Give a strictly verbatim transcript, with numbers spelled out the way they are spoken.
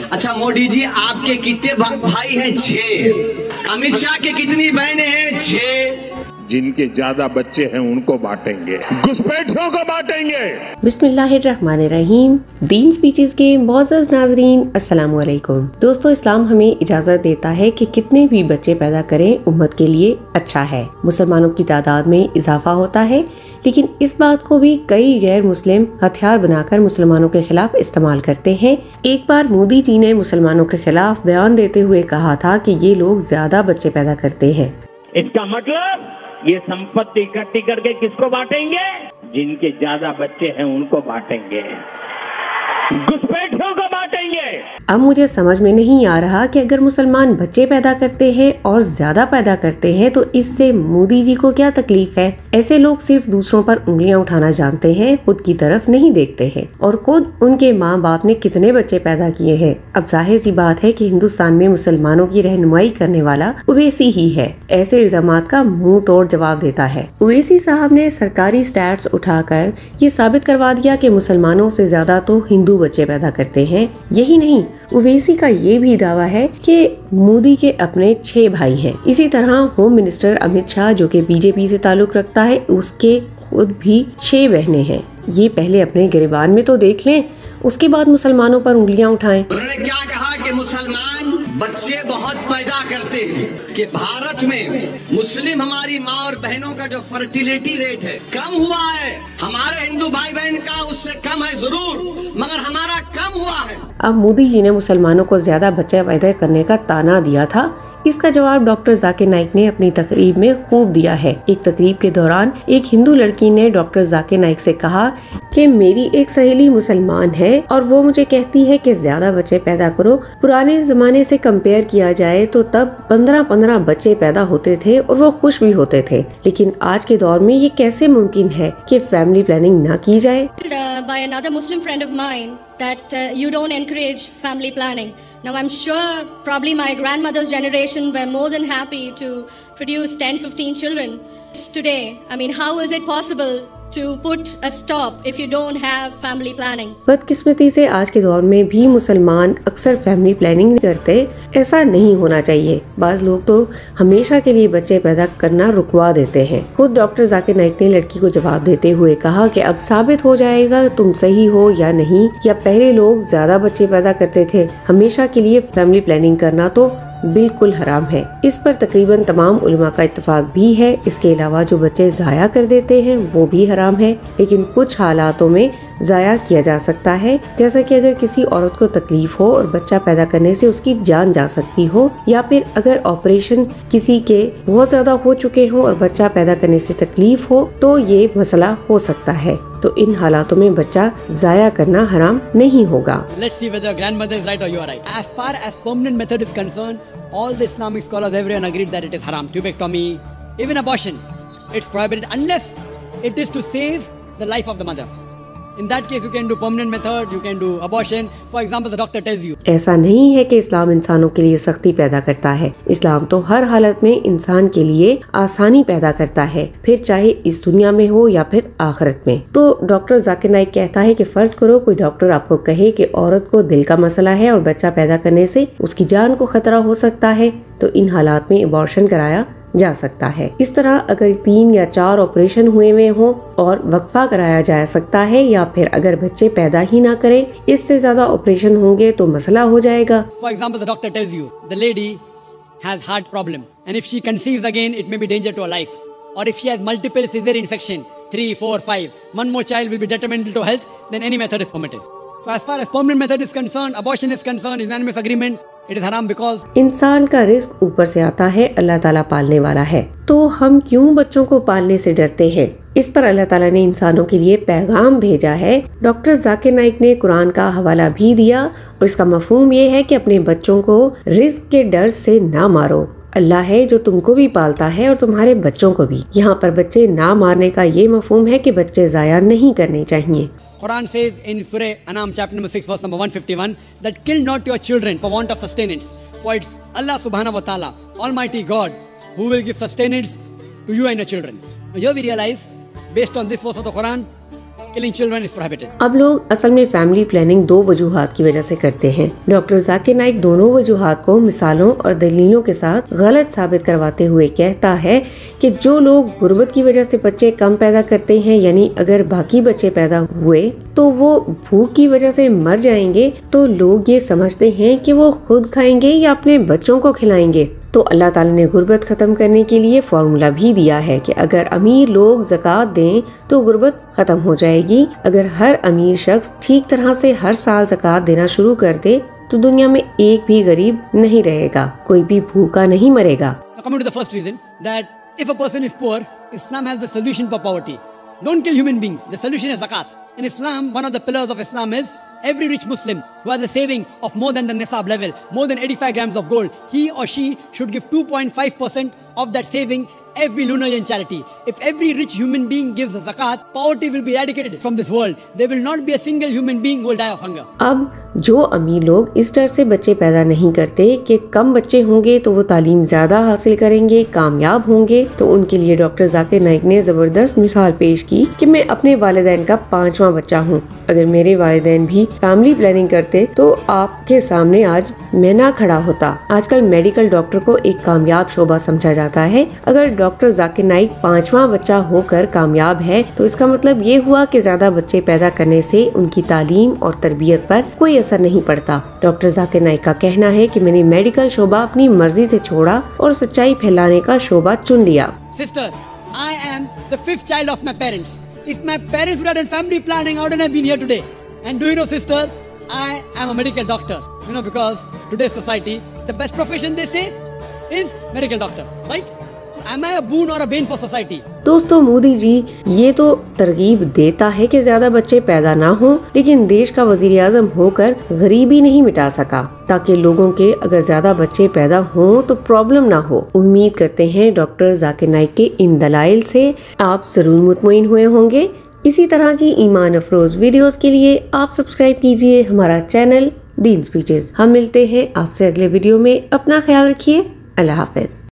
अच्छा मोदी जी, आपके कितने भा, भाई हैं? छह। अमित शाह के कितनी बहनें हैं? छह। जिनके ज्यादा बच्चे हैं उनको बांटेंगे, घुसपैठियों को बांटेंगे। बिस्मिल्लाहिर्रहमानिर्रहीम। दीन स्पीचेस के मुअज़्ज़ज़ नाज़रीन, अस्सलाम वालेकुम। दोस्तों, इस्लाम हमें इजाज़त देता है कि कितने भी बच्चे पैदा करें उम्मत के लिए अच्छा है। मुसलमानों की तादाद में इजाफा होता है, लेकिन इस बात को भी कई गैर मुस्लिम हथियार बनाकर मुसलमानों के खिलाफ इस्तेमाल करते हैं। एक बार मोदी जी ने मुसलमानों के खिलाफ बयान देते हुए कहा था कि ये लोग ज्यादा बच्चे पैदा करते हैं। इसका मतलब ये संपत्ति इकट्ठी करके किसको बांटेंगे? जिनके ज्यादा बच्चे हैं उनको बांटेंगे, घुसपैठियों को बांटेंगे। अब मुझे समझ में नहीं आ रहा कि अगर मुसलमान बच्चे पैदा करते हैं और ज्यादा पैदा करते हैं तो इससे मोदी जी को क्या तकलीफ है। ऐसे लोग सिर्फ दूसरों पर उंगलियां उठाना जानते हैं, खुद की तरफ नहीं देखते हैं। और खुद उनके माँ बाप ने कितने बच्चे पैदा किए हैं। अब जाहिर सी बात है कि हिंदुस्तान में मुसलमानों की रहनुमाई करने वाला ओवैसी ही है। ऐसे इल्जामात का मुंह तोड़ जवाब देता है। ओवैसी साहब ने सरकारी स्टैट्स उठाकर ये साबित करवा दिया कि मुसलमानों से ज्यादा तो हिंदू बच्चे पैदा करते हैं। यही नहीं, ओवैसी का ये भी दावा है कि मोदी के अपने छह भाई हैं। इसी तरह होम मिनिस्टर अमित शाह, जो कि बीजेपी से ताल्लुक रखता है, उसके खुद भी छह बहनें हैं। ये पहले अपने गिरबान में तो देख लें, उसके बाद मुसलमानों पर उंगलियां उठाएं। उन्होंने क्या कहा कि मुसलमान बच्चे बहुत पैदा करते हैं, कि भारत में मुस्लिम हमारी माँ और बहनों का जो फर्टिलिटी रेट है कम हुआ है। हमारे हिंदू भाई बहन का उससे कम है जरूर, मगर हमारा कम हुआ है। अब मोदी जी ने मुसलमानों को ज्यादा बच्चे पैदा करने का ताना दिया था। इसका जवाब डॉक्टर जाकिर नाइक ने अपनी तकरीब में खूब दिया है। एक तकरीब के दौरान एक हिंदू लड़की ने डॉक्टर जाकिर नाइक से कहा कि मेरी एक सहेली मुसलमान है और वो मुझे कहती है कि ज्यादा बच्चे पैदा करो। पुराने जमाने से कंपेयर किया जाए तो तब पंद्रह पंद्रह बच्चे पैदा होते थे और वो खुश भी होते थे, लेकिन आज के दौर में ये कैसे मुमकिन है कि फैमिली प्लानिंग न की जाए। By another Muslim friend of mine that uh, you don't encourage family planning. Now I'm sure probably my grandmother's generation were more than happy to produce ten fifteen children. Today, I mean, how is it possible to put a stop if you don't have family planning? बदकिस्मती से आज के दौर में भी मुसलमान अक्सर family planning करते। ऐसा नहीं होना चाहिए। बाज लोग तो हमेशा के लिए बच्चे पैदा करना रुकवा देते हैं। खुद डॉक्टर जाकिर नाइक ने लड़की को जवाब देते हुए कहा कि अब साबित हो जाएगा तुम सही हो या नहीं, या पहले लोग ज्यादा बच्चे पैदा करते थे। हमेशा के लिए फैमिली प्लानिंग करना तो बिल्कुल हराम है। इस पर तकरीबन तमाम उलमा का इत्तेफाक भी है। इसके अलावा जो बच्चे जाया कर देते हैं वो भी हराम है, लेकिन कुछ हालातों में जाया किया जा सकता है। जैसा कि अगर किसी औरत को तकलीफ हो और बच्चा पैदा करने से उसकी जान जा सकती हो, या फिर अगर ऑपरेशन किसी के बहुत ज्यादा हो चुके हो और बच्चा पैदा करने से तकलीफ हो, तो ये मसला हो सकता है। तो इन हालातों में बच्चा जाया करना हराम नहीं होगा। Let's see whether grandmother is right or you are right. As far as permanent method is concerned, all the Islamic scholars, everyone agreed that it is haram. Tubectomy, even abortion, it's prohibited unless it is to save the life of the mother. In that case, you can do permanent method, you can do abortion. For example, the doctor tells you. ऐसा नहीं है कि इस्लाम इंसानों के लिए सख्ती पैदा करता है। इस्लाम तो हर हालत में इंसान के लिए आसानी पैदा करता है, फिर चाहे इस दुनिया में हो या फिर आखिरत में। तो डॉक्टर जाकिर नाइक कहता है कि फर्ज करो कोई डॉक्टर आपको कहे कि औरत को दिल का मसला है और बच्चा पैदा करने से उसकी जान को खतरा हो सकता है, तो इन हालात में अबॉर्शन कराया जा सकता है। इस तरह अगर तीन या चार ऑपरेशन हुए हुए हों और वक्फा कराया जा सकता है, या फिर अगर बच्चे पैदा ही ना करें, इससे ज्यादा ऑपरेशन होंगे तो मसला हो जाएगा। For example, the doctor tells you the lady has heart problem and if she conceives again it may be danger to her life, or if she has multiple cesarean section, three, four, five, one more child will be detrimental to health, then any method is permitted. So as far as permanent method is concerned, abortion is concerned, unanimous agreement, it is haram because इंसान का risk ऊपर से आता है, अल्लाह ताला पालने वाला है। तो हम क्यों बच्चों को पालने से डरते हैं? इस पर अल्लाह ताला ने इंसानों के लिए पैगाम भेजा है। डॉक्टर जाकिर नाइक ने कुरान का हवाला भी दिया और इसका मफहूम ये है कि अपने बच्चों को रिस्क के डर से ना मारो। अल्लाह है जो तुमको भी पालता है और तुम्हारे बच्चों को भी। यहाँ पर बच्चे ना मारने का ये मफहूम है कि बच्चे जाया नहीं करने चाहिए। Quran says in Surah Anam chapter number six verse number one fifty-one that kill not your children for want of sustenance, for it's Allah subhanahu wa ta'ala, Almighty God, who will give sustenance to you and your children. Now here we realize, based on this verse of the Quran, killing children is prohibited. अब लोग असल में family planning दो वजूहात की वजह से करते हैं। डॉक्टर जाकिर नाइक दोनों वजूहात को मिसालों और दलीलों के साथ गलत साबित करवाते हुए कहता है कि जो लोग गुर्बत की वजह से बच्चे कम पैदा करते हैं, यानी अगर बाकी बच्चे पैदा हुए तो वो भूख की वजह से मर जाएंगे, तो लोग ये समझते हैं कि वो खुद खाएंगे या अपने बच्चों को खिलाएंगे। तो अल्लाह ताला ने गुर्बत खत्म करने के लिए फॉर्मूला भी दिया है कि अगर अमीर लोग ज़कात दें तो गुर्बत खत्म हो जाएगी। अगर हर अमीर शख्स ठीक तरह से हर साल ज़कात देना शुरू कर दे तो दुनिया में एक भी गरीब नहीं रहेगा, कोई भी भूखा नहीं मरेगा। Now coming to the first reason, that if a person is poor, Islam has the solution for poverty. Don't kill human beings. The solution is zakat. In Islam, one of the pillars of Islam is every rich Muslim who has a saving of more than the nisab level, more than eighty-five grams of gold, he or she should give two point five percent of that saving every lunar year in charity. If every rich human being gives a zakat, poverty will be eradicated from this world. There will not be a single human being who will die of hunger. अब जो अमीर लोग इस डर से बच्चे पैदा नहीं करते कि कम बच्चे होंगे तो वो तालीम ज्यादा हासिल करेंगे, कामयाब होंगे, तो उनके लिए डॉक्टर जाकिर नाइक ने जबरदस्त मिसाल पेश की कि मैं अपने वालिदैन का पांचवा बच्चा हूँ। अगर मेरे वालिदैन भी फैमिली प्लानिंग करते तो आपके सामने आज मैं ना खड़ा होता। आजकल मेडिकल डॉक्टर को एक कामयाब शोबा समझा जाता है। अगर डॉक्टर जाकिर नाइक पांचवा बच्चा होकर कामयाब है तो इसका मतलब ये हुआ कि ज्यादा बच्चे पैदा करने से उनकी तालीम और तरबियत पर कोई असर नहीं पड़ता। डॉक्टर जाकिर नाइक का कहना है कि मैंने मेडिकल शोबा अपनी मर्जी से छोड़ा और सच्चाई फैलाने का शोबा चुन लिया। Sister, I am the fifth child of my parents. If my parents would have done family planning, I wouldn't have been here today. And do you know, sister, I am a medical doctor. You know, because today's society, the best profession they say is medical doctor, right? Am I a boon or a bane for society? दोस्तों, मोदी जी ये तो तरगीब देता है कि ज्यादा बच्चे पैदा ना हो, लेकिन देश का वजीर आजम होकर गरीबी नहीं मिटा सका ताकि लोगों के अगर ज्यादा बच्चे पैदा हों तो प्रॉब्लम ना हो। उम्मीद करते हैं डॉक्टर जाकिर नाइक के इन दलाइल से आप जरूर मुतमईन हुए होंगे। इसी तरह की ईमान अफरोज वीडियोस के लिए आप सब्सक्राइब कीजिए हमारा चैनल दीन स्पीचेस। हम मिलते हैं आपसे अगले वीडियो में। अपना ख्याल रखिए। अल्लाह हाफिज।